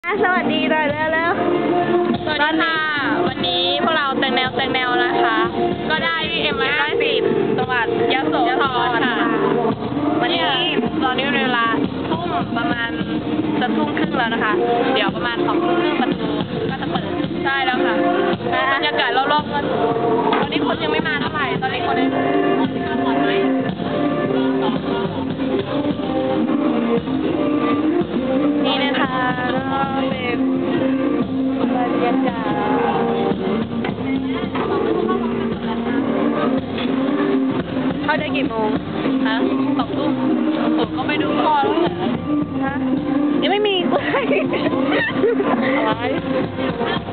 สวัสดีหน่อยเร็วสวัสดีค่ะวันนี้พวกเราแตงแนวนะคะ ก็ได้M110จังหวัดยโสธรค่ะวันนี้ตอนนี้เวลาทุ่มประมาณจะทุ่มครึ่งแล้วนะคะ เดี๋ยวประมาณ2 ทุ่มครึ่งประตูก็จะเปิดได้แล้วค่ะบรรยากาศรอบๆกันตอนนี้คนยังไม่มาเท่าไหร่ตอนนี้คนยังหมดไหมนี่นะคะเป็นบรรยากาศเข้าได้กี่โมงฮะ2 ทุ่มผมก็ไปดูก่อนแล้วเหรอฮะยังไม่มีอะไร